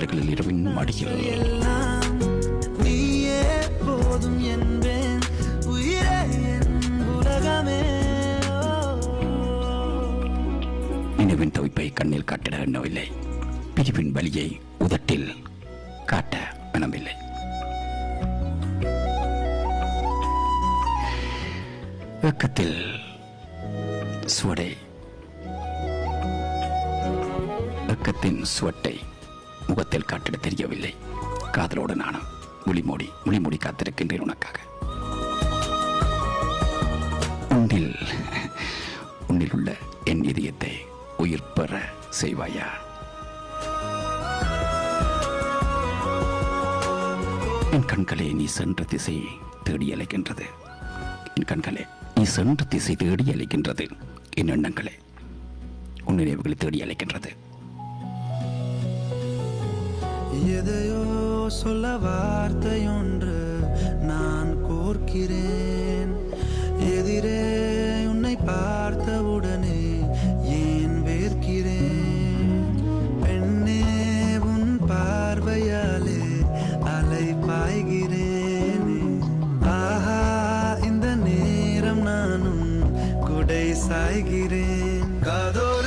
இவர்களில் இரவின் மடியில் நீயே போதும் என்பேன் உயிரே என் உலகமே. நினைவின் தவிப்பை கண்ணில் காட்டிட எண்ணவில்லை. பிரிவின் வலியை உதட்டில் காட்ட மனமில்லை. வெக்கத்தில் சுவடை வெக்கத்தின் சுவட்டை முகத்தில் காட்டிட தெரியவில்லை. காதலோடு நானும் முழிமூடி காத்திருக்கின்றேன் உனக்காக. உன்னில் உள்ள என் இதயத்தை உயிர் பெற செய்வாயா? என் கண்களே நீ சென்ற திசை தேடி அழைக்கின்றது. என் கண்களே நீ சென்ற திசை தேடி அழைக்கின்றது. என் எண்ணங்களே உன் நினைவுகளை தேடி அழைக்கின்றது. எதையோ சொல்ல வார்த்தையொன்று நான் கோர்க்கிறேன். எதிரே உன்னை பார்த்தவுடனே ஏன் வேர்க்கிறேன். பெண்ணே உன் பார்வையாலே அலை பாய்கிறேன். ஆஹா இந்த நேரம் நானும் குடை சாய்கிறேன். காதோறு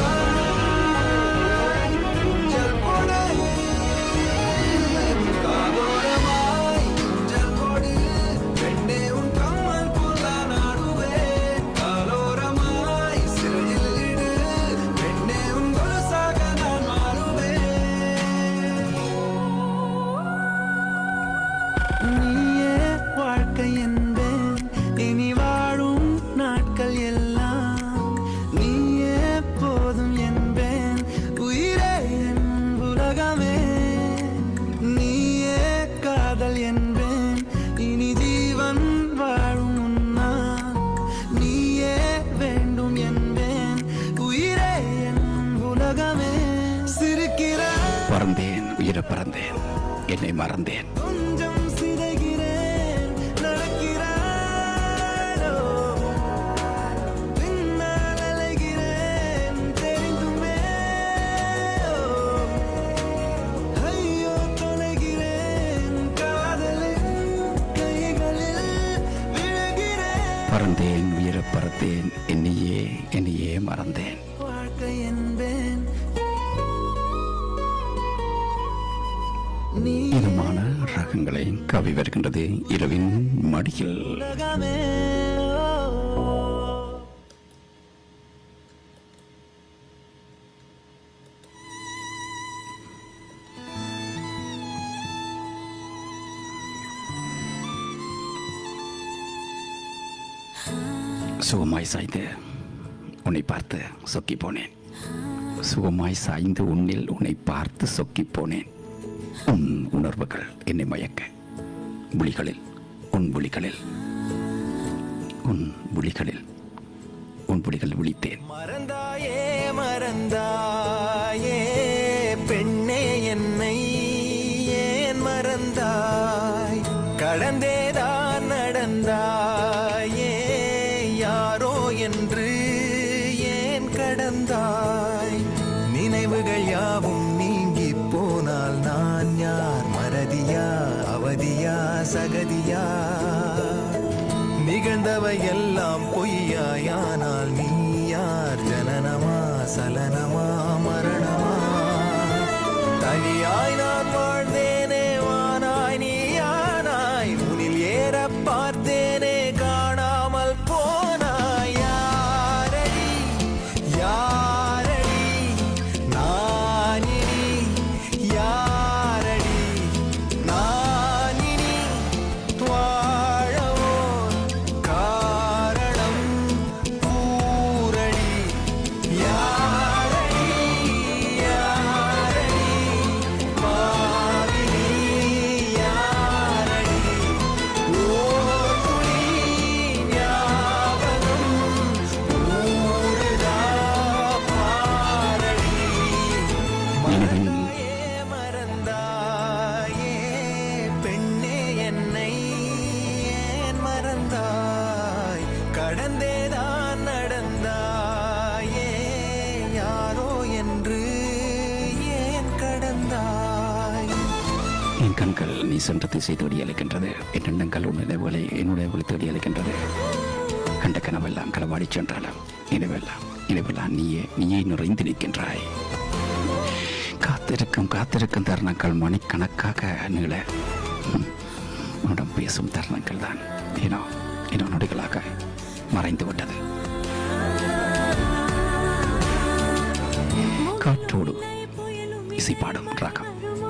பறந்தேன், உயிர பறந்தேன், என்னை மறந்தேன். பறந்தேன், உயிர பறந்தேன், என்னையே மறந்தேன். இதமான ரகங்களை கவி வருகின்றது இரவின் மடியில். சுகமாய் சாய்ந்து உன்னை பார்த்து சொக்கி போனேன். சுகமாய் சாய்ந்து உன்னை பார்த்து சொக்கி போனேன். உன் உணர்வுகள் என்னை மயக்க விழிகளில் உன் விழிகளில் விழித்தேன். மறந்தாயே மறந்தாயே பெண்ணே என்னை ஏன் மறந்தாய்? கடந்தேதான் நடந்தாயே யாரோ என்று ஏன் கடந்தாய்? நினைவுகள் யாவும் நீங்கி போனால் நான் யார்? மறதியா அவதியா சகதியா? நிகழ்ந்தவை எல்லாம் பொய்யாயானால் நீ யார்? ஜனனமா சலனமா மரணமா? தனியாய் நான் வாழ்ந்தேனே வானாய் நீயானாய். உனில் ஏற பார்த்தேனே காணாமல் போனாய். யாரடி யாரடி நானினி? யாரடி நானினி? வாழவோ காரணம் கூறடி. என் கண்கள் நீ சென்ற திசை தேடி அழைக்கின்றது. என் எண்ணங்கள் என்னுடைய தேடி அழைக்கின்றது. கண்ட கனவெல்லாம் களவாடி சென்றாலும் நினைவெல்லாம் நீயே நிறைந்து நிற்கின்றாய். காத்திருக்கும் தருணங்கள் மணிக்கணக்காக நீள உன்னிடம் பேசும் தருணங்கள் தான் ஏனோ நொடிகளாக மறைந்து விட்டது. காற்றோடு இசைப்பாடும் ராகம்.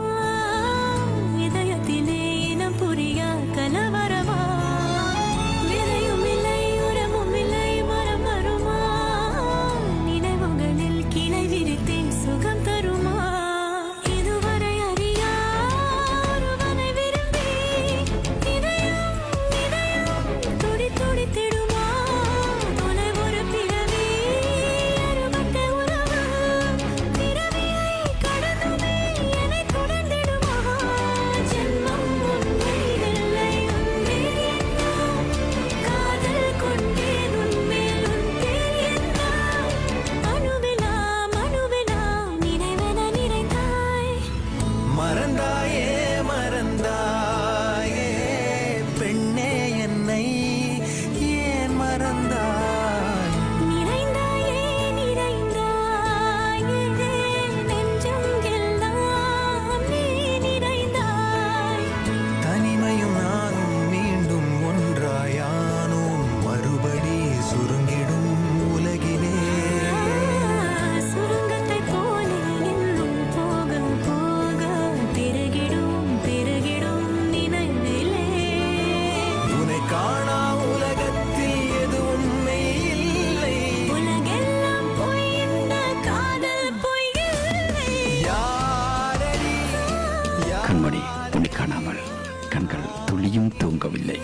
கண்மணி, உன்னை காணாமல் கண்கள் துளியும் தூங்கவில்லை.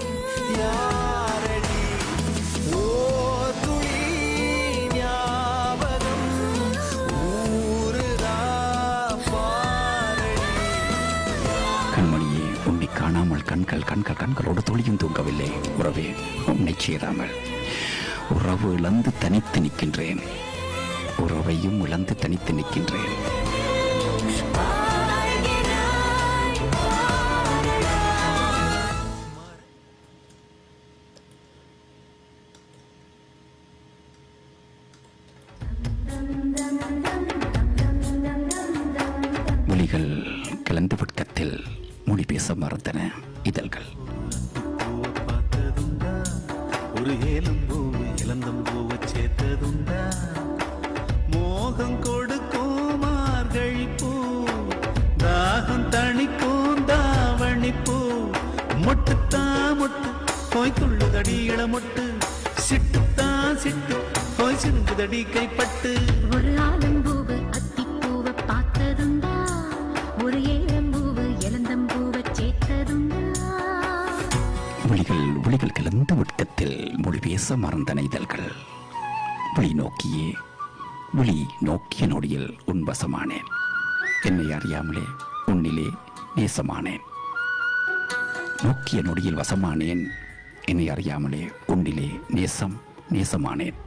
கண்மணியே, உன்னை காணாமல் கண்களோடு துளியும் தூங்கவில்லை. உறவே, உன்னை சேராமல் உறவு இழந்து தனித்து நிற்கின்றேன். உறவையும் இழந்து தனித்து நிற்கின்றேன். மொழிகள் கலந்து விட்டத்தில் மொழி பேச மறந்தன இதழ்கள். ஒரு ஏலம்பூவு இளந்தம்பூவை சேர்த்ததுண்டா? மோகம் கொடுக்கும் மார்கழி பூ, தாகம் தணிக்கும் தாவணி பூ. மொட்டுத்தா மொட்டு போய் துள்ளுதடி இளமொட்டு, சிட்டுத்தா சிட்டு போய் சிந்துதடி கைப்பட்டு. ஒரு ஆலம்பூவு அத்திப்பூவை பார்த்ததுண்டா? ஒரு ஏலம்பூவு இளந்தம்பூவை சேர்த்ததுண்டா? ஒளிகள் கலந்த விட்டத்தில் மொழி பேச மறந்தன இதழ்கள். விழி நோக்கிய நொடியில் உன் வசமானேன். என்னை அறியாமலே உன்னிலே நேசமானேன். நோக்கிய நொடியில் வசமானேன். என்னை அறியாமலே உன்னிலே நேசமானேன்.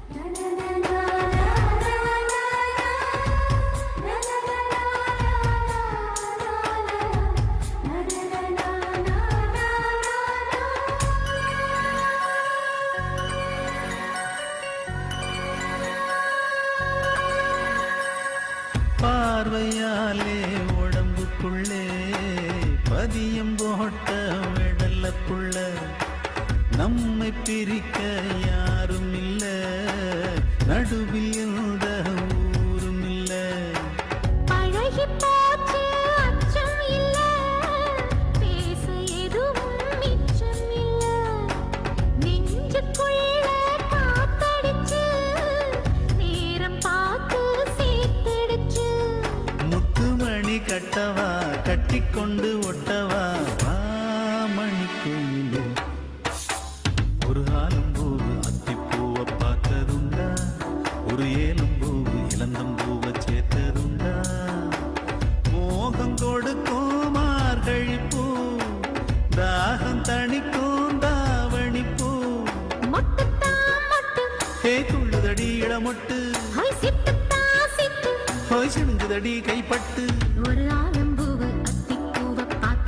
பார்வையாலே உடம்புக்குள்ளே பதியம் போட்ட விடல புள்ள. நம்மை பிரிக்க யாரும் இல்ல, நடுவில் எந்த ஊரும் இல்ல. பழகி போச்சு அச்சம் இல்ல, பேச எதுவும் மிச்சம் இல்ல. நெஞ்சுக்குள்ள காத்தடிச்சு நேரம் பார்த்து சேர்த்தடிச்சு. முத்துமணி கட்டவா கட்டிக்கொண்டு ஒட்டவா மணிக்குயிலே. ஒரு ஆலம்பூவு அத்திப்பூவை பார்த்ததுண்டா? ஒரு ஏலம்பூவு இளந்தம்பூவை சேர்த்ததுண்டா? மோகம் கொடுக்கும் மார்கழி பூ, தாகம் தணிக்கும் தாவணி பூ. மொட்டுத்தா மொட்டு துள்ளுதடி இளமொட்டு, ஹோய் சிட்டுத்தா சிட்டு போய் சிந்துதடி கைப்பட்டு. ஒரு ஆலம்பூவு அத்திப்பூவை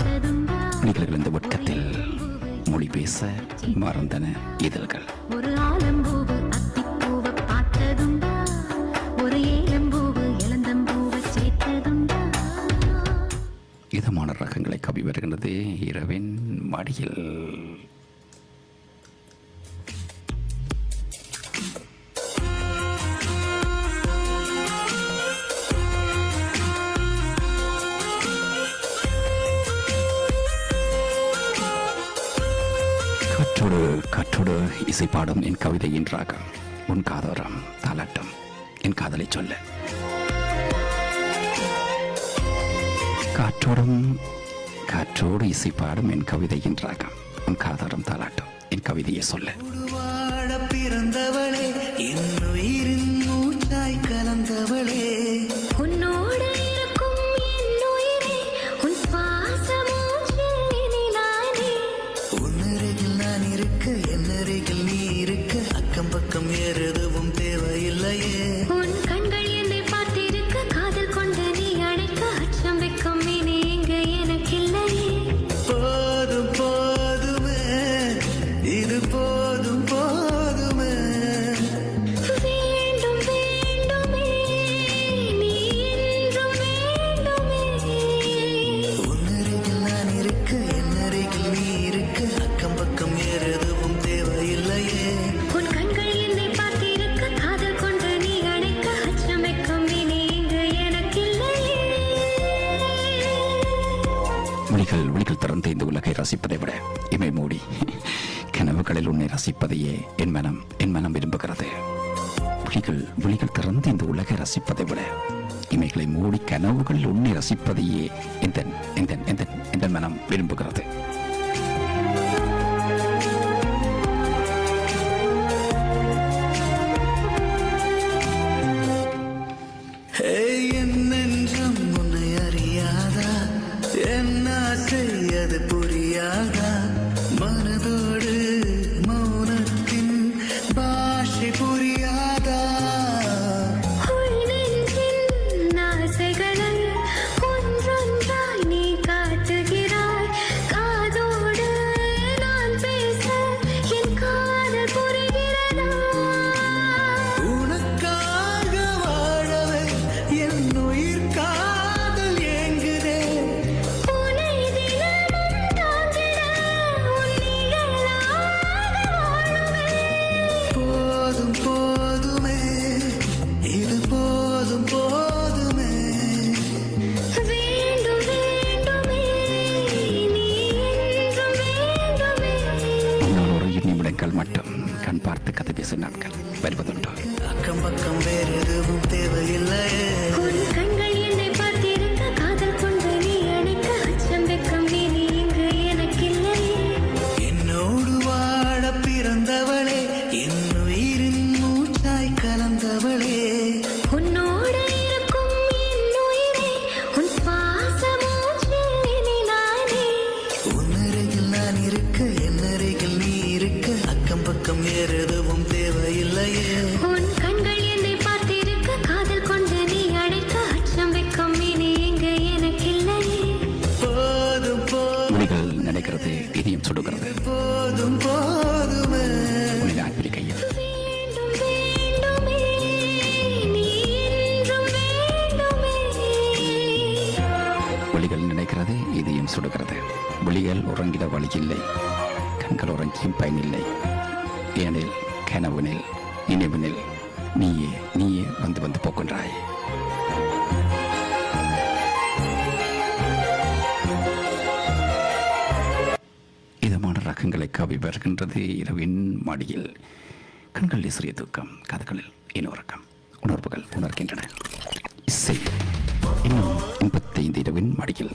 விழிகள் இந்த வெட்கத்தில் மொழி பேச மறந்தன இதழ்கள். ஒரு ஆலம்பூவு அத்திப்பூவை பார்த்ததுண்டா, ஒரு ஏலம்பூவு இளந்தம்பூவை சேர்த்ததுண்டா. இதமான ரகங்களை கவி வருகின்றது இரவின் மடியில். காற்றோடு இசைப்பாடும் என் கவிதையின் ராகம், உன் காதோரம் தாலாட்டம் என் காதலை சொல்ல. காற்றோடு இசைப்பாடும் என் கவிதையின் ராகம், உன் காதோரம் தாலாட்டம் என் கவிதையை சொல்ல. பிறந்தவளே என்னுயிரின் மூச்சாய் கலந்தவளே, உன்னோடு இருக்கும் என் உயிரே, உன் சுவாசமூச்சில் நானே. உன்னருகில் நான் இருக்க என்னருகில் நீ இருக்க, அக்கம் பக்கம் எதுவும் தேவையில்லையே. உன் கண்கள் என்னை பார்த்திருக்க, காதல் கொண்டு நீ அழைக்க, அச்சம் வைக்கும் இனி இங்கு எனக்கில்லையே. போதும் போதுமே இது போதும் போதுமே, வேண்டும் வேண்டுமே நீ என்றும் வேண்டுமே. உன்னருகில் நான் இருக்க என்னருகில் நீ இருக்க, அக்கம் பக்கம் எதுவும் தேவையில்லையே. உன் கண்கள் என்னை பார்த்திருக்க, காதல் கொண்டு நீ அழைக்க, அச்சம் வைக்கும் இனி இங்கு எனக்கில்லையே. விழிகள் திறந்து இந்த உலகை ரசிப்பதை விட இமை மூடி கனவுகளில் உன்னை ரசிப்பதையே என் மனம் விரும்புகிறது. விழிகள் திறந்து இந்த உலகை ரசிப்பதை விட இமைகளை மூடி கனவுகளில் உன்னை ரசிப்பதையே எந்த மனம் விரும்புகிறது. என்னென்றும் உன்னை அறியாதா, என்ன செய்யது புரியாதா, மனதோடு மௌனத்தின் பாஷை புரியாதா. உள் நெஞ்சின் ஆசைகளை ஒன்றொன்றாய் நீ காட்டுகிறாய், காதோடு நான் பேச என் காதல் புரிகிறதா. உனக்காக வாழவே என் உயிர் காதல் ஏங்குதே. உன்னை தினமும் தாங்கிட உன் நிழலாக வாழுவேன். போதும் போதுமே இது போதும் போதுமே, வேண்டும் வேண்டுமே நீ என்றும் வேண்டுமே. உன்னால் ஒரு நிமிடங்கள் மட்டும் கண் பார்த்து கதை பேசும் நாட்கள் வருவதுண்டோ? அக்கம் பக்கம் வேறு எதுவும் தேவையில்லையே. உன் கண்கள் என்னை பார்த்திருக்க, காதல் கொண்டு நீ அணைக்க, அச்சம் வைக்கும் நீ இங்கு எனக்கில்லையே. என்னோடு வாழ பிறந்தவளே என்னுயிரின் மூச்சாய் கலந்தவளே, உன்னோடு இருக்கும் என் உயிரே, உன் சுவாசமூச்சில் நானே. உன்னருகில் நான் இருக்க என்னருகில் நீ இருக்க, அக்கம் பக்கம் எதுவும் தேவையில்லையே. உன் கண்கள் என்னை பார்த்திருக்க, காதல் கொண்டு நீ அழைக்க, அச்சம் வைக்கும் இனி இங்கு எனக்கில்லையே. போதும் போதும் விழிகள் நினைக்கிறது, இதயம் சுடுகிறது. போதும் போதுமே, உன்னை நான் பிடிக்கையில் வேண்டும் வேண்டுமே நீ என்றும் வேண்டுமே. விழிகள் நினைக்கிறது, இதயம் சுடுகிறது. விழிகள் உறங்கிட வழியில்லை, கண்கள் உறங்கியும் பயனில்லை. ஏனில் கனவுனில் நினைவுனில் நீயே வந்து போக்கின்றாய். இதமான ரகங்களை கவி வருகின்றது இரவின் மடியில். கண்களில் சிறிய தூக்கம், காதுகளில் இனோரக்கம், உணர்வுகள் உணர்கின்றன. இசை இன்னும் 85 இரவின் மடியில்.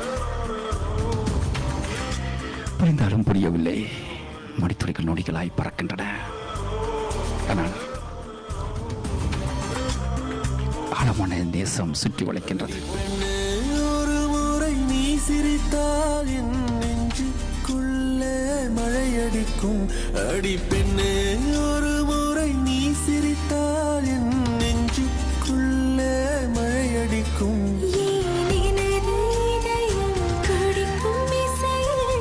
புரிந்தாலும் புரியவில்லை, மடித்துறைகள் நொடிகளாய் பறக்கின்றன. ஆனால் ஆழமான நேசம் சுற்றி வளைக்கின்றது. ஒரு முறை நீ சிரித்தால் என் நெஞ்சுக்குள்ளே மழையடிக்கும். அடி பெண்ணே ஒரு முறை நீ சிரித்தால் என் நெஞ்சுக்குள்ளே மழையடிக்கும். ஏன் எனது இதயம் துடிக்கும் இசையில்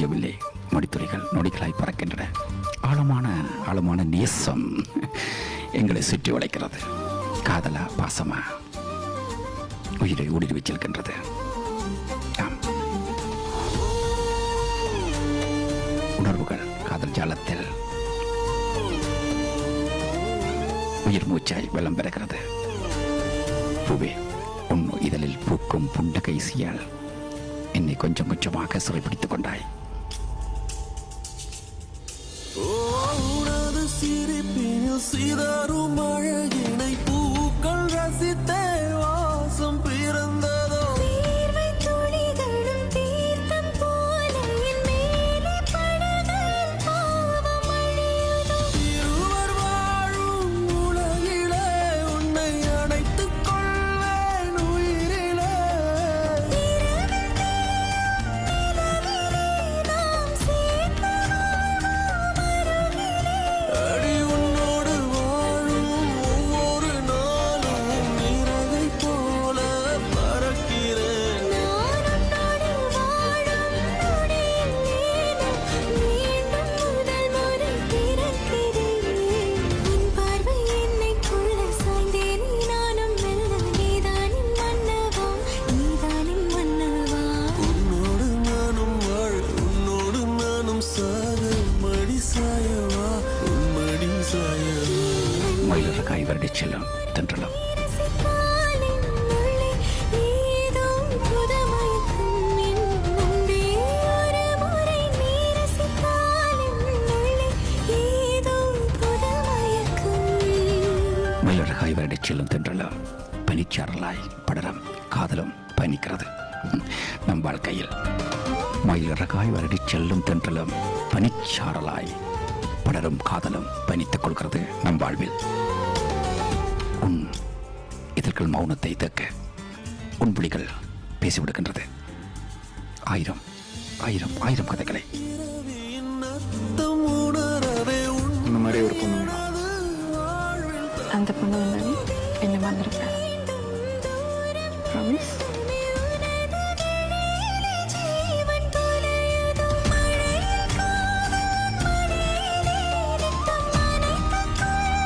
தெரியவில்லை. நொடித்துளிகள் நொடிகளாய் பறக்கின்றன. ஆழமான ஆழமான நேசம் எங்களை சுற்றி வளைக்கிறது. காதலா பாசமா உயிரை ஊடுருவி செல்கின்றது. ஆம், உணர்வுகள் காதல் ஜாலத்தில் உயிர் மூச்சாய் வெள்ளம் பெறுகிறது. பூவே, உன் இதழில் பூக்கும் புண்டகைசியால் என்னை கொஞ்சம் கொஞ்சமாக சிறைப்பிடித்துக் கொண்டாய். சிதறும் அழகினை பூக்கள் ரசித்தே வாசம் பிறந்ததோ. தீர்வை துளிகளும் தீர்த்தம் போல என் மேலே படுகையில் பாவம் அழியுதோ. இருவர் வாழும் உலகிலே உன்னை அணைத்துக் கொள்வேன் உயிரிலே. நாம் சேர்ந்து அடி உன்னோடு வாழும் ஒவ்வொரு நாளும் நிறகை போல பறக்கிறேன். நான் உன்னோடு வாழும் நொடியில் மீண்டும் முதல் முறை பிறக்கிறேன். உன் பார்வை என்னை கொள்ள சாய்ந்தேன் நானும் மெல்ல. நீதானின் மன்னவா, நீதானின் மன்னவா. உன்னோடு நானும் வாழ உன்னோடு நானும் சாக மடி சாயவா உன் மடி சாயவா. மயிலறக்காய் வருடி செல்லும் தென்றலும் ரசித்தாலின் உள்ளே ஏதோ புதுமயக்கம் என் முன்பே ஒரு முறை நீ ரசித்தாலின் உள்ளே ஏதோ புதுமயக்கம். மயிலழகாய் வருடி செல்லும் தென்றலும் பனிச்சாரலாய் படரம் காதலும் பயணிக்கிறது நம் வாழ்க்கையில். மயிலழகாய் வருடி செல்லும் தென்றலும் பனிச்சாரலாய் படரும் காதலும் பயணித்துக் கொள்கிறது நம் வாழ்வில். உன் இதழ்கள் மௌனத்தை தேக்க உன் விழிகள் பேசிவிடுகின்றது. ஆயிரம் ஆயிரம் ஆயிரம் கதைகளை. இரவின் அர்த்தம் உணரவே இந்த மாதிரி ஒரு பொண்ணு வேணும். வாழ்வில் அந்த பொண்ணு வந்தாலும் என்ன வந்திருப்பேன். ப்ராமிஸ். ஜீவன் தொலையுதோ மழையில் காதல் மடியிலே நித்தம் அணைத்துக்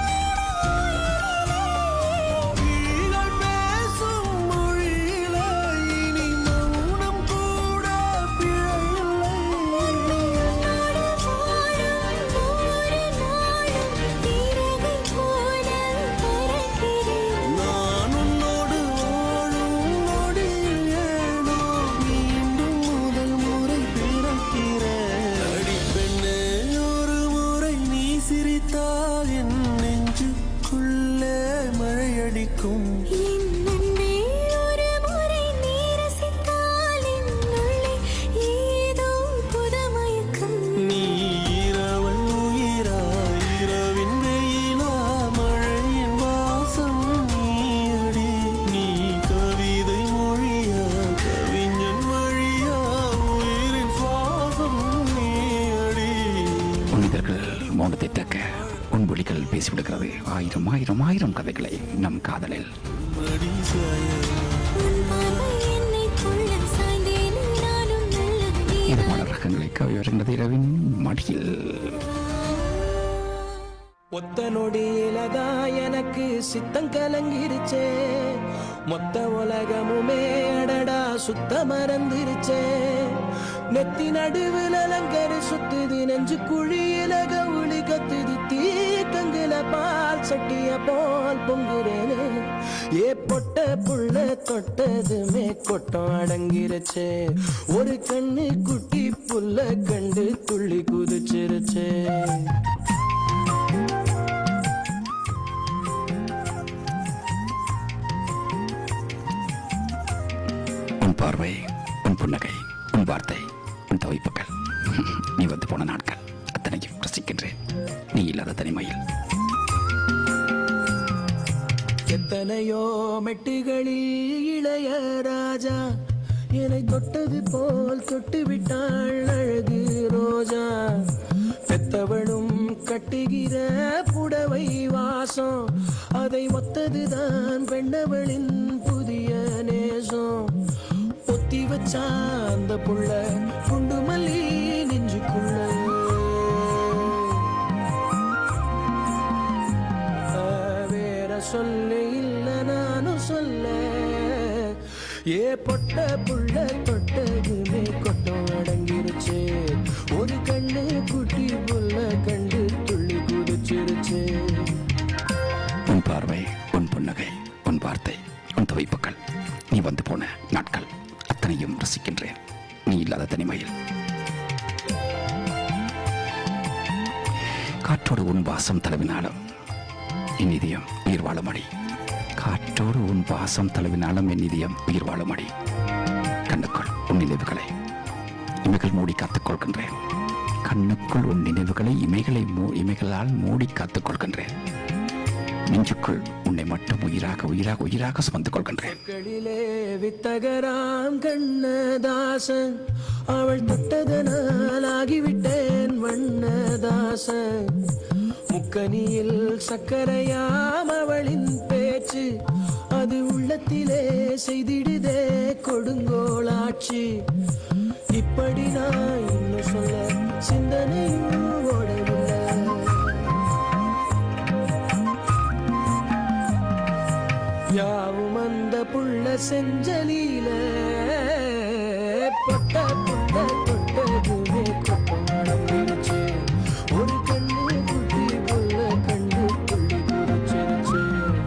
விழிகள் பேசும் மொழியிலே இனி மௌனம் கூட பிழையில்லை. உன்னோடு வாழும் ஒவ்வொரு நாளும் இறகை போல பறக்கிறேன். நான் உன்னோடு வாழும் நொடியில் ஏனோ மீண்டும் முதல் முறை பிறக்கிறேன். அடி பெண்ணே, ஒரு முறை நீ சிரித்தால் என் நெஞ்சுக்குள்ளே மழையடிக்கும். என் அன்பே, ஒரு முறை நீ ரசித்தால் என் உள்ளே ஏதோ புதுமயக்கம். நீ இரவல் உயிரா, இரவின் வெயிலா, மழையின் வாசம் நீயடி. நீ கவிதை மொழியா, கவிஞன் வழியா, உயிரின் சுவாசம் நீயடி. உன் இதழ்கள் மௌனத்தை தேக்க உன் விழிகள் பேசிவிடுகிறது. ஆயிரம் ஆயிரம் ஆயிரம் கதைகளை நம் காதலில். மடி சாயவா உன் பார்வை என்னை கொள்ள சாய்ந்தேன் நானும் மெல்ல. இது மலர் ரகங்களை கவி வருகிறது இரவின் மடியில். ஒத்த நொடியிலதான் எனக்கு சித்தம் கலங்கிருச்சே. மொத்த உலகமுமே அடடா சுத்த மறந்துருச்சே. நெத்தி நடுவில் அலங்கரு சுத்துது, நெஞ்சு குழியில கவுளி கத்துது, தீக்கங்குல பால் சட்டிய போல் பொங்குறேனே. ஏ பொட்ட புள்ள தொட்டதுமே கொட்டம் அடங்கிருச்சே. ஒரு கண்ணு குட்டி புல்ல கண்டு துள்ளி குதிச்சிருச்சே. உன் பார்வை, உன் புன்னகை, உன் வார்த்தை, உன் தவிப்புகள், நீ வந்து போன நாட்கள் அத்தனையும் ரசிக்கின்றேன். நீ இல்லாத தனிமையில். எத்தனையோ மெட்டுகளில் இளைய ராஜா என்னை தொட்டது போல் தொட்டு விட்டாள் அழகு ரோஜா. பெத்தவளும் கட்டுகிற புடவை வாசம், அதை ஒத்ததுதான் பெண்ணவளின் புதிய நேசம். பொத்தி வச்சா அந்த புள்ள குண்டு மல்லி புள்ள வேற சொல்ல இல்ல நானும் சொல்ல ஏ பொட்ட புள்ள தொட்டதுமே கொட்டம் அடங்கிருச்சு ஒரு கண்ணு குட்டி புள்ள கண்டு துள்ளி குதிச்சிருச்சு உன் பார்வை, உன் புன்னகை, உன் வார்த்தை, உன் துவைப்புகள், நீ வந்து போன நாட்கள் அத்தனையும் ரசிக்கின்றேன். நீ இல்லாத தனிமையில் காற்றோடு உன் வாசம் தழுவினாலும் என் இதயம் உயிர் வாழுமடி. காற்றோடு உன் வாசம் தழுவினாலும் என் இதயம் உயிர் வாழுமடி. கண்ணுக்குள் உன் நினைவுகளை இமைகள் மூடி காத்துக் கொள்கின்றேன். கண்ணுக்குள் உன் நினைவுகளை இமைகளால் மூடி காத்துக் கொள்கின்றேன். நெஞ்சுக்குள் உன்னை மட்டும் உயிராக உயிராக உயிராக சுமந்து கொள்கின்றேன். வித்தகராம் கண்ணதாசன் அவள் தொட்டதனால் ஆகிவிட்டேன் வண்ணதாசன். முக்கனியில் சக்கரையாம் அவளின் பேச்சு அது உள்ளத்திலே செய்திடுதே கொடுங்கோளாச்சு. இப்படி நான் இன்னும் சொல்ல சிந்தனையும் ஓடவில்லை. யாவும் அந்த புள்ள செஞ்சலில பொட்ட புட்ட தொட்டதுமே கொட்டம் அடங்கிருச்சு ஒரு கண்ணு குட்டி புள்ள கண்டு துள்ளி குதிச்சிருச்சு.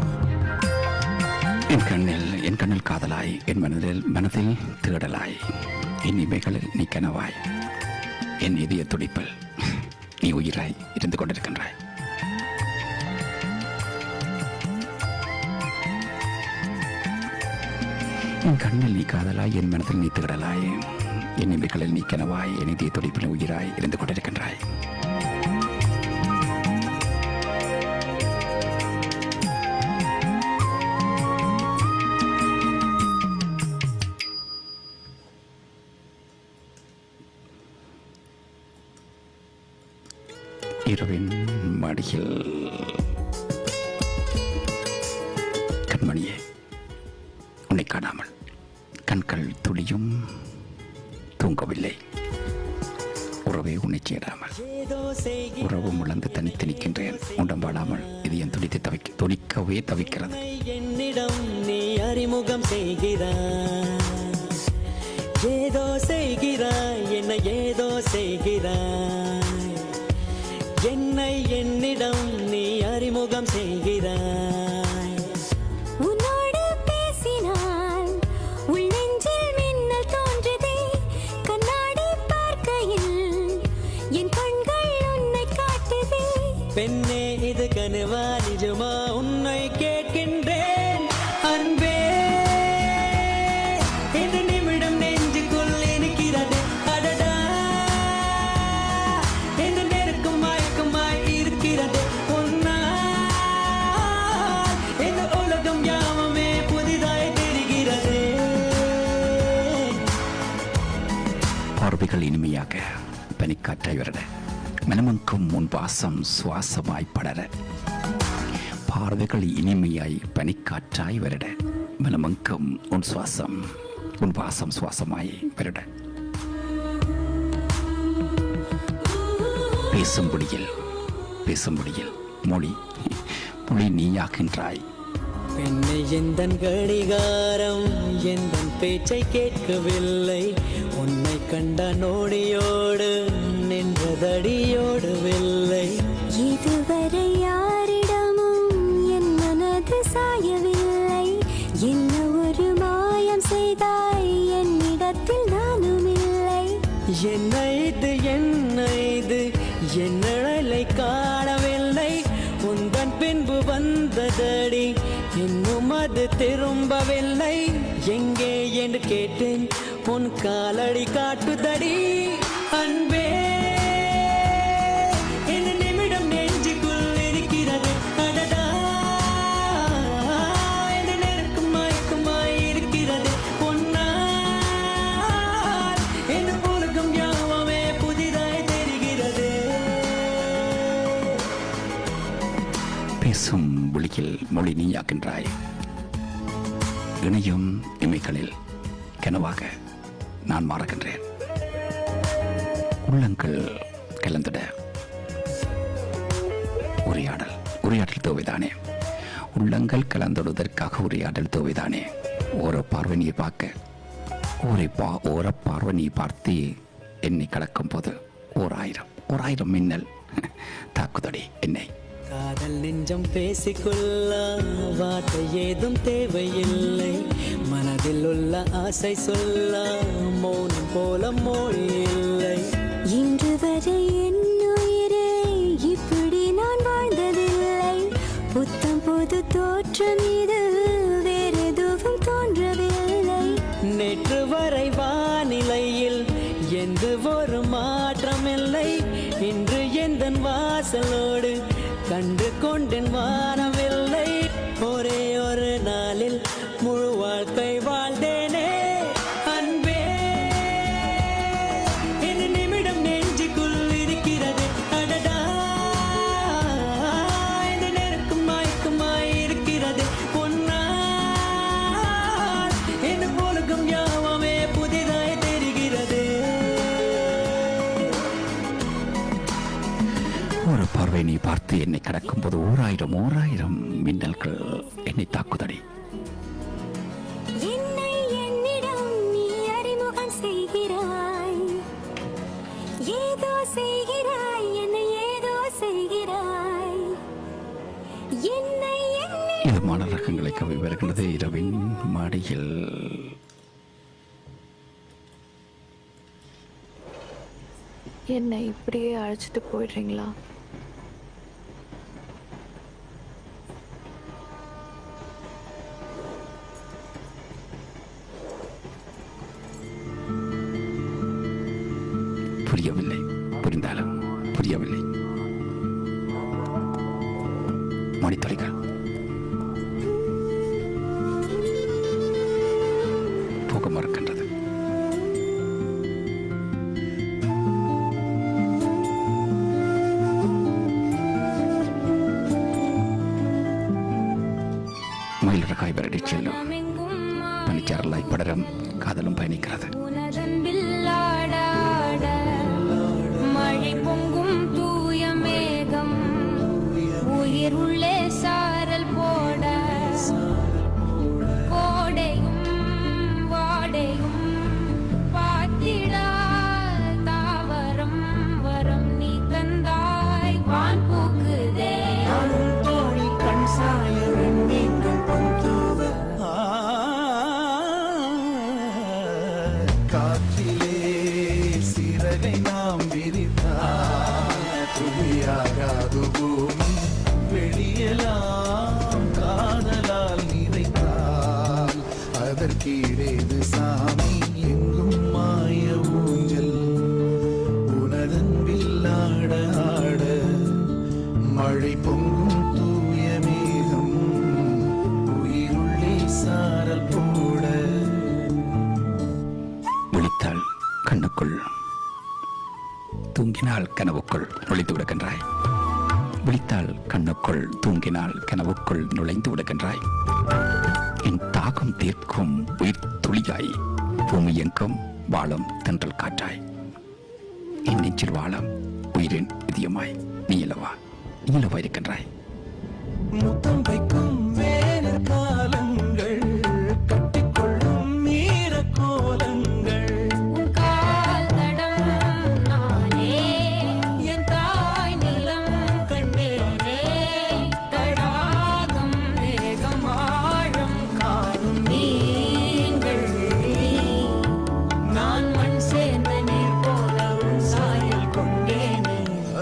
என் கண்ணில் காதலாய், என் மனதில் தேடலாய், என் இமைகளில் நீ கனவாய், என் இதய துடிப்பில் நீ உயிராய் இருந்து கொண்டிருக்கின்றாய். என் கண்ணில் நீ காதலாய், என் மனதில் நீ தேடலாய், என் இமைகளில் நீ கனவாய், என் இதய துடிப்பில் உயிராய் இருந்து கொண்டிருக்கின்றாய். இரவின் மடியில் கண்மணியே, உன்னை காணாமல் கண்கள் துளியும் தூங்கவில்லை. உறவே உன்னை சேராமல் உறவு முழந்து தனித்து நிற்கின்றேன். உண்டம் வாழாமல் இது என் துடிக்கவே தவிக்கிறது. என்னிடம் நீ அறிமுகம் செய்கிறாய், ஏதோ செய்கிறாய், என்ன ஏதோ செய்கிறாய். என்னை என்னிடம் நீ அறிமுகம் செய்கிறாய். உன்னோடு பேசினால் உள் நெஞ்சில் மின்னல் தோன்றுதே. கண்ணாடி பார்க்கையில் என் கண்கள் உன்னை காட்டுதே. பெண்ணே இது கனவா நிஜமா உன்னை கேட்கின்றேன். அன்பே இந்த நிமிடம் நெஞ்சுக்குள் இருக்கிறது. அடடா இந்த நெருக்கம் மயக்கமாய் இருக்கிறது. இந்த உலகம் யாவுமே புதிதாய் தெரிகிறது. பார்வைகள் இனிமையாக பனிக்காற்றை விரட, மனமங்கும் உன் வாசம் சுவாசமாய் படர. பார்வைகள் இனிமையாய் பனிக்காற்றாய் விரட, மனமங்கும் உன் வாசம் சுவாசமாய் விரட. பேசும்படியில் மொழி நீயாகின்றாய். பெண்ணை எந்தன் கடிகாரம் எந்தன் பேச்சை கேட்கவில்லை. உன்னை கண்ட நோடியோடு நின்றதடியோடவில்லை. இதுவரை யாரிடமும் என் மனது சாயவில்லை. என்ன ஒரு மாயம் செய்தாய், என்னிடத்தில் நானும் இல்லை. என்ன இது என் நிழலை காணவில்லை. உந்தன் பின்பு வந்ததடி, இன்னும் அது திரும்பவில்லை. எங்கே என்று கேட்டேன், உன் காலடி காட்டுதடி. அன்பே இந்த நிமிடம் நெஞ்சுக்குள் இருக்கிறது. அடடா இந்த நெருக்கம் மயக்கமாய் இருக்கிறது. பொன்னால் இந்த உலகம் யாவுமே புதிதாய் தெரிகிறது. பேசும் விழியில் மொழி நீயாகின்றாய். இணையும் இமைகளில் கனவாக நான் மாறுகின்றேன். உள்ளங்கள் கலந்துட உரையாடல் தேவைதானே? உள்ளங்கள் கலந்துடுவதற்காக உரையாடல் தேவைதானே? ஒரு பார்வனியை பார்க்க ஓர பார்வனியை பார்த்து என்னை கடக்கும் போது ஓர் ஆயிரம் மின்னல் தாக்குதடி என்னை. காதல் நெஞ்சம் பேசிக்கொள்ள வார்த்தை ஏதும் தேவையில்லை. மனதில் உள்ள ஆசை சொல்ல மௌனம் போல மொழி இல்லை. இன்று வரை என் உயிரே இப்படி நான் வாழ்ந்ததில்லை. புத்தம் புது தோற்றம் இது வேறெதுவும் தோன்றவில்லை. நேற்று வரை வானிலையில் எந்த ஒரு மாற்றமில்லை. இன்று எந்த வாசலோடு கண்டு கொண்டேன் வானவில்லை. ஒரே ஒரு நாளில் முழு வாழ்க்கை வாழ்ந்தேனே அன்பே. என் நிமிடம் நெஞ்சுக்குள் இருக்கிறது அடடா. இந்த நெருக்கும் மயக்கமாய் இருக்கிறது பொன்னால். என் உலகம் யாவுமே புதிதாய் தெரிகிறது. ஒரு பார்வை நீ பார்த்து என்னை கடக்கும் போது ஓர் ஆயிரம் மின்னல்கள் என்னை தாக்குதடி. என்னை என்னிடம் நீ அறிமுகம் செய்கிறாய். ஏதோ செய்கிறாய், என்னை ஏதோ செய்கிறாய். என்னை இதமான ரகங்களை கவி வருகிறது இரவின் மாடியில். என்னை இப்படியே அழைச்சிட்டு போயிடுறீங்களா? புரியவில்லை, புரிந்தாலும் புரியவில்லை. மணித்துறைகள் போக மறுக்கின்றது. மயிலிறகாய் வரடி செல்லும் பனிச்சாரலாய் படரும் காதலும் பயணிக்கிறது. மழை பொங்கும் தூய மேகம் உயிர் உள்ளே சாரல் போட கோடையும் வாடையும் பாத்திடா தாவரம் வரம் நீ தந்தாய் வான் பூக்குதே. தோழி கண் சாய நீங்கள் பொந்துவ காற்றிலே சிறகை நாம் விரித்தால் துளியாகாது பூமி வெளியெல்லாம் காதலால் நிறைத்தால் அதற்கீடேது சாமி எங்கும் மாய ஊஞ்சல் உனதன்பில் ஆட ஆட மழை பொங்கும் தூய மேகம் உயிருள்ளே சாரல் போட. விழித்தால் கண்ணுக்குள், தூங்கினால் கனவுக்குள் நுழைந்து விடுகின்றாய். விழித்தால் கண்ணுக்குள், தூங்கினால் கனவுக்குள் நுழைந்து விடுகின்றாய். என் தாகம் தீர்க்கும் உயிர் துளியாய் பூமி எங்கும் வாழும் தென்றல் காற்றாய். என் நெஞ்சில் வாழும் உயிரின் இதயமாய் நீ இலவா இருக்கின்றாய். முத்தம் வைக்கும் வேனற் காலங்கள் கட்டிக்கொள்ளும் நீர கோலங்கள் உன் கால் தடம் நானே என் தாய் நிலம் கண்டேனே. தடாகம் வேகம் ஆழம் காணும் நீங்கள் நான் மண் சேர்ந்த நீர் போல உன் சாயல் கொண்டேனே.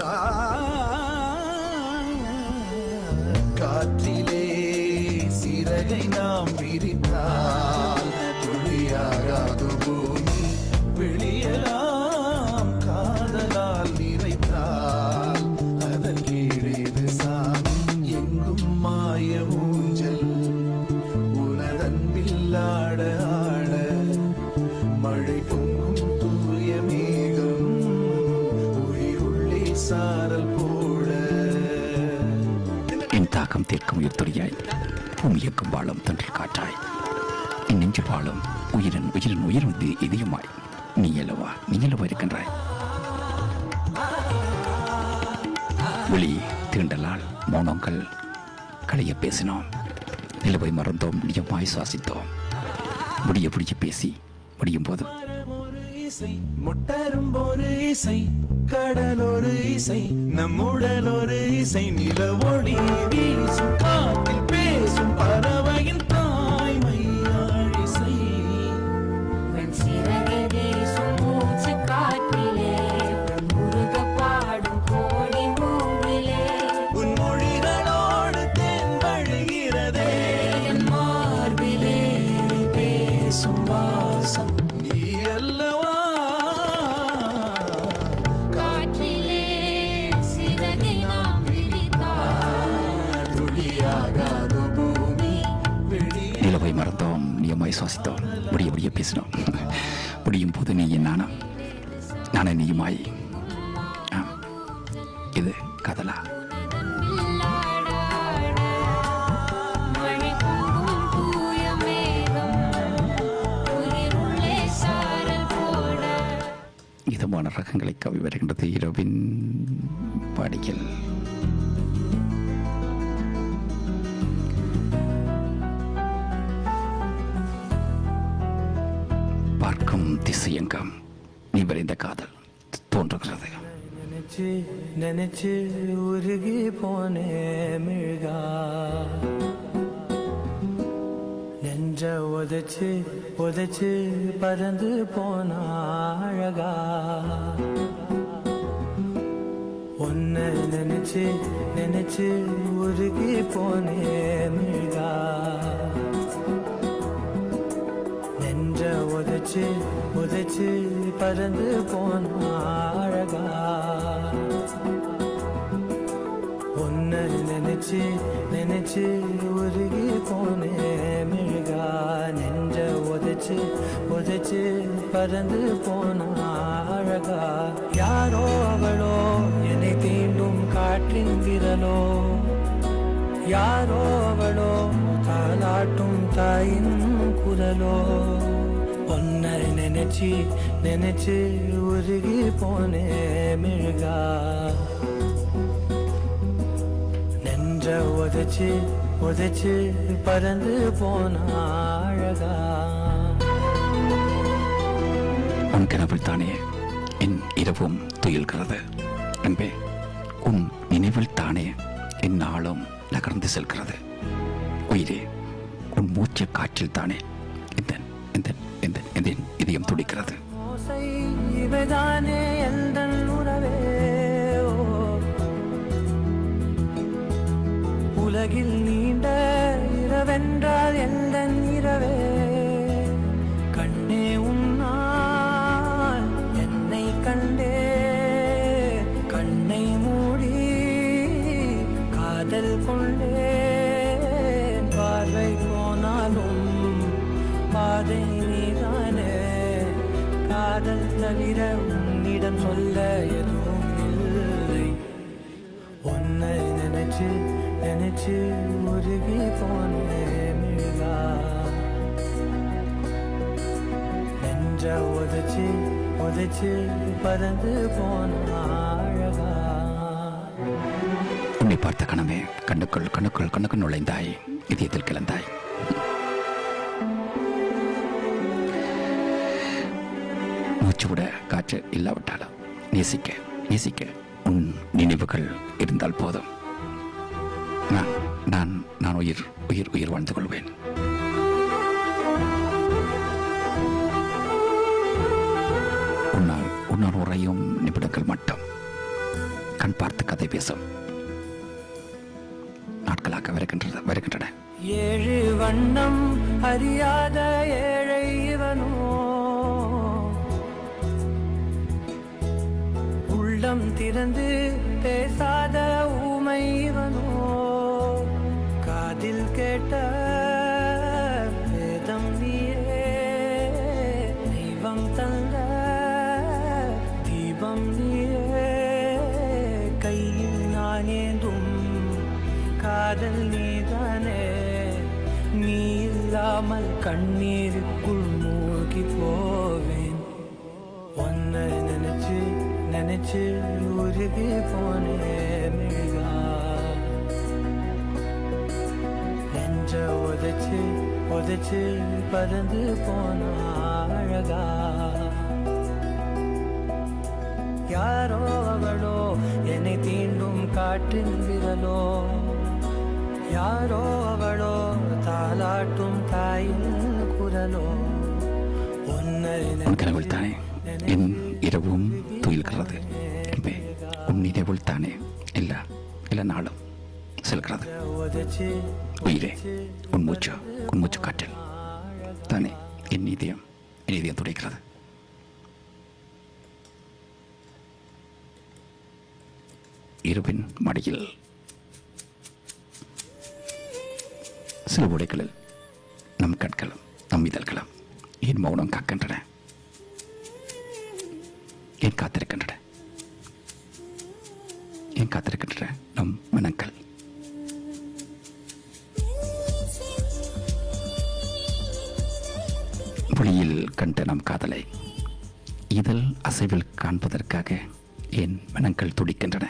காற்றிலே சிறகை நாம் விரித்தால் துளியாகாது பூமி வெளியெல்லாம் காதலால் நிறைத்தால் அதன் கீழேது சாமி எங்கும் மாய ஊஞ்சல் உனதன்பில் ஆட ஆட மழை பொங்கும் தூய மேகம் உயிருள்ளே சாரல் போட. என் தாகம் தீர்க்கும் உயிர் துளியாய் பூமி எங்கும் வாழும் தென்றல் காற்றாய். என் நெஞ்சில் வாழும் உயிரின் இதயமாய் நீ இலவா இருக்கின்றாய். விழி தீண்டலால் மௌனங்கள் களைய பேசினோம். நிலவை மறந்தோம், நிஜமாய் சுவாசித்தோம். முடிய பிடிச்சு பேசி முடியும் போது முட்டரும் ஒரு இசை, கடல் ஒரு இசை, நம்முடல் ஒரு இசை, நிலவொளி வீசும் காற்றில் பேசும் பறவையின் தாய்மை இசை. உன் மொழிகளோடு தேன் வழிகிறதே, என் மார்பிலே பேசும் வாசம் நீ அல்லவா. நிலவை மறந்தோம், நியமாய் சுவாசித்தோம். முடிய முடிய பேசினோம். முடியும் போது நீ நானும் நானே நீயுமாய். இது கதலா. இதமான ரகங்களை கவி வருகின்றது இரவின் பாடியல். பார்க்கும் திசையங்கம் நீ வரைந்த காதல் தோன்றுகிறது. நினைச்சு நினைச்சு உருகி போனே மிழ்கா, நெஞ்ச உதைச்சு உதைச்சு பறந்து போன அழகா. உன்னை நினைச்சு நினைச்சு உருகி போனே மிழ்கா, நெஞ்ச உதைச்சு உதைச்சு பறந்து போன அழகா. உன்னை நினைச்சு நினைச்சு உருகி போனே மிழ்கா, நெஞ்ச உதைச்சு உதைச்சு பறந்து போன அழகா. யாரோ அவளோ என்னை தீண்டும் காற்றின் விரலோ, யாரோ அவளோ தாலாட்டும் தாயின் குரலோ. உன்னை நினைச்சு நினைச்சு உருகி போனே மிழ்கா, நெஞ்ச உதைச்சு உதைச்சு பறந்து போன அழகா. உன் கனவில் தானே என் இரவும் துயில்கிறது அன்பே. உன் நினைவில் தானே என் நாளும் நகர்ந்து செல்கிறது உயிரே. உன் மூச்சு காற்றில் தானே இந்த இதயம் துடிக்கிறது. இவைதானே எந்தன் உறவே, உலகில் நீண்ட இரவென்றால் எந்தன் இரவே. கண்ணே உன்னால் என்னை கண்டே, கண்ணை மூடி காதல் கொண்டே. பார்வை போனாலும் பாதை நீதானே, காதல் தவிர உன்னிடம் சொல்ல எதுவும் இல்லை. உன்னை நினைச்சு நினைச்சு உருகி போனே மிழ்கா, நெஞ்ச உதைச்சு உதைச்சு பறந்து போன அழகா. உன்னை பார்த்த கணமே கண்ணுக்குள் நுழைந்தாய், இதயத்தில் கிளந்தாய். மூச்சு விட காற்று இல்லாவிட்டாலும் நேசிக்க நேசிக்க உன் நினைவுகள் இருந்தால் போதும். நான் உயிர் உயிர் உயிர் வாழ்ந்து கொள்வேன். உன்னால் உறையும் நிமிடங்கள் மட்டும் கண் பார்த்து கதை பேசும் நாட்களாக வருகின்றன. ஏழு வண்ணம் அறியாத ஏழை இவனோ, உள்ளம் திறந்து பேசாத ஊமை இவனோ. காதில் கேட்ட வேதம் நீயே, தெய்வம் தந்த தீபம் நீயே. கையில் நான் ஏந்தும் காதல் நீதானே, நீ இல்லாமல் கண்ணீருக்குள் மூழ்கி போவேன். உன்னை நினைச்சு நினைச்சு உருகி போனே மெழுகா நெஞ்ச உதைச்சு உதைச்சு பறந்து போனா அழகா யாரோ அவளோ என்னை தீண்டும் காற்றின் விரலோ யாரோ அவளோ தாலாட்டும் தாயின் குரலோ உன் கனவில் தானே என் இரவும் துயில்கிறது. உன் இரவில் தானே எல்லா நாளும் செல்கிறது. உயிரே உன் மூச்சு காற்றில் தானே என் இதயம் துடைக்கிறது. இரவின் மடியில் சில உடைகளில் நம் கண்களும் நம் இதழ்களும் என் மௌனம் காக்கின்றன, ஏன் காத்திருக்கின்றன நம் மனங்கள். ஒளியில் கண்ட நம் காதலை இதழ் அசைவில் காண்பதற்காக என் மனங்கள் துடிக்கின்றன.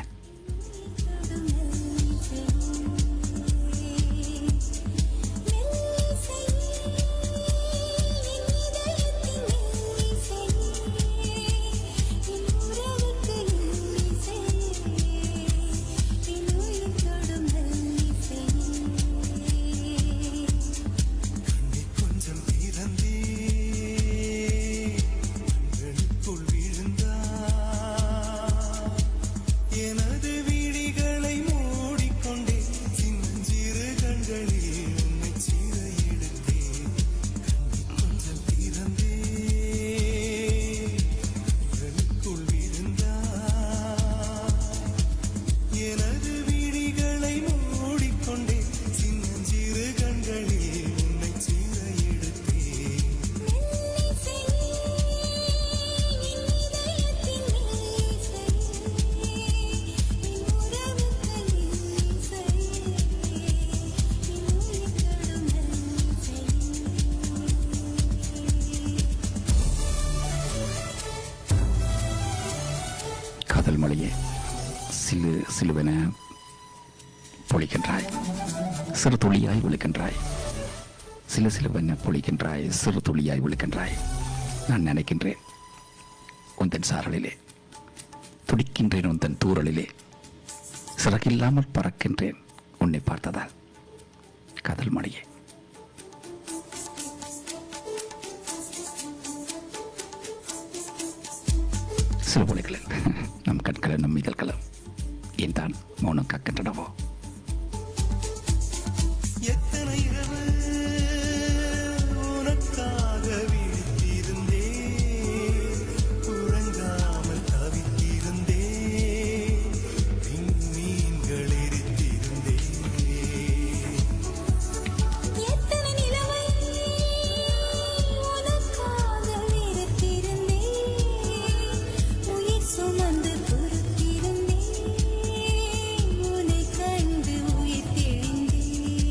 காதல் மொழியே சிலுவென பொழிக்கின்றாய், சிறு துளியாய் விழுக்கின்றாய். சிலுவென பொழிக்கின்றாய், சிறு துளியாய் விழுக்கின்றாய். நான் நினைக்கின்றேன் உந்தன் சாரலிலே, துடிக்கின்றேன் உந்தன் தூரலிலே, சிறகில்லாமல் பறக்கின்றேன் உன்னை பார்த்ததால். காதல் மொழியே சில ஒளிகளில் நம் கண்களும் நம் இதழ்களும் ஏன் தான் மௌனம் காக்கின்றனவோ? எத்தனை இரவு உனக்காக விழித்திருந்தே, உறங்காமல் தவித்திருந்தே, மீன்கள் எரித்திருந்தே. எத்தனை நிலவை உனக்காக வெறுத்திருந்தே, உயிர் சுமந்து பொறுத்திருந்தே, உன்னை கண்டு உயிர் தெளிந்தே.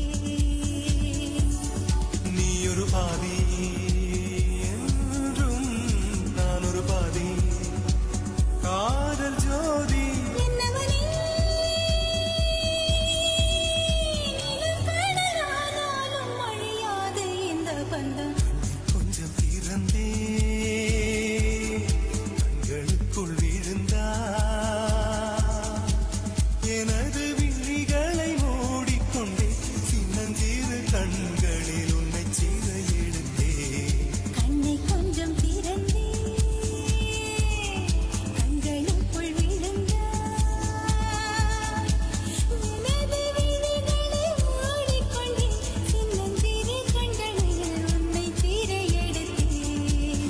நீ ஒரு பாதி என்றும் நான் ஒரு பாதி, காதல் ஜோதி. என்னவனே நிலம் கடலானாலும் அழியாது இந்த பந்தம். கொஞ்சம் திறந்தே கண்களுக்குள் விழுந்தா, எனது விழிகளை மூடிக்கொண்டே, சின்னஞ்சிறு கண்களில் உன்னை சீர எடுத்தே. கண்ணை கொஞ்சம் திறந்தே கண்களுக்குள் விழுந்தாய். எனது விழிகளை மூடிக்கொண்டே, சின்னஞ்சிறு கண்களில் உன்னை சீர எடுத்தேன்.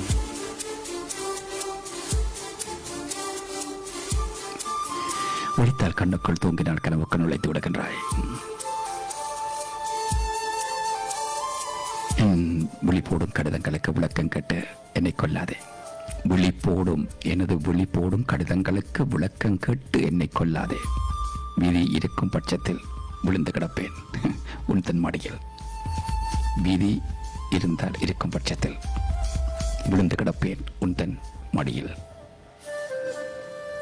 ஒழித்தால் கண்ணுக்குள் தூங்கினால் கனவுக்கு நுழைத்து விடுகின்றாய். என் விழிப்போடும் கடிதங்களுக்கு விளக்கம் கேட்டு என்னை கொல்லாதே. எனது விழிப்போடும் கடிதங்களுக்கு விளக்கம் கேட்டு என்னை கொல்லாதே. விதி இருக்கும் பட்சத்தில் விழுந்து கிடப்பேன் உன் தன் மடியில். விதி இருக்கும் பட்சத்தில் விழுந்து கிடப்பேன் உன் தன் மடியில்.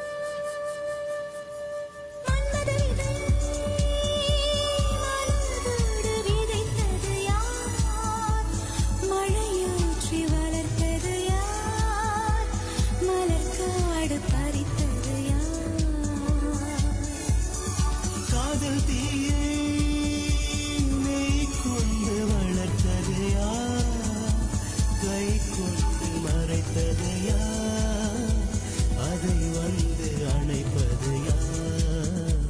கொண்டு மறைத்தது யார்? அதை வந்து அணைப்பது யார்?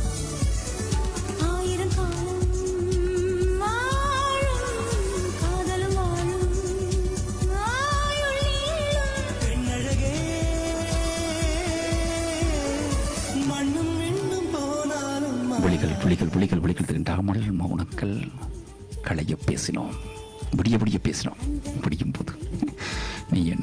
ஆயிரம் காலம் வாழும் காதலும் வாழும் ஆயுள் நீளும். பெண்ணழகே மண்ணும் விண்ணும் போனாலும் விழிகள் விழிகள் விழிகள் விழிகள் திண்டாமல் மௌனங்கள் களைய பேசினோம், விடிய விடிய பேசினோம். விடியும் போது நீயும்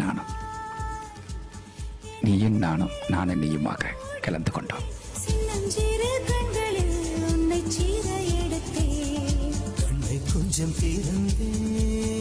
நானும் நானும் நீயுமாக கலந்து கொண்டோம். சின்னஞ்சிறு கண்களில் உன்னை சீர எடுத்தேன். கண்ணை கொஞ்சம் திறந்தேன்.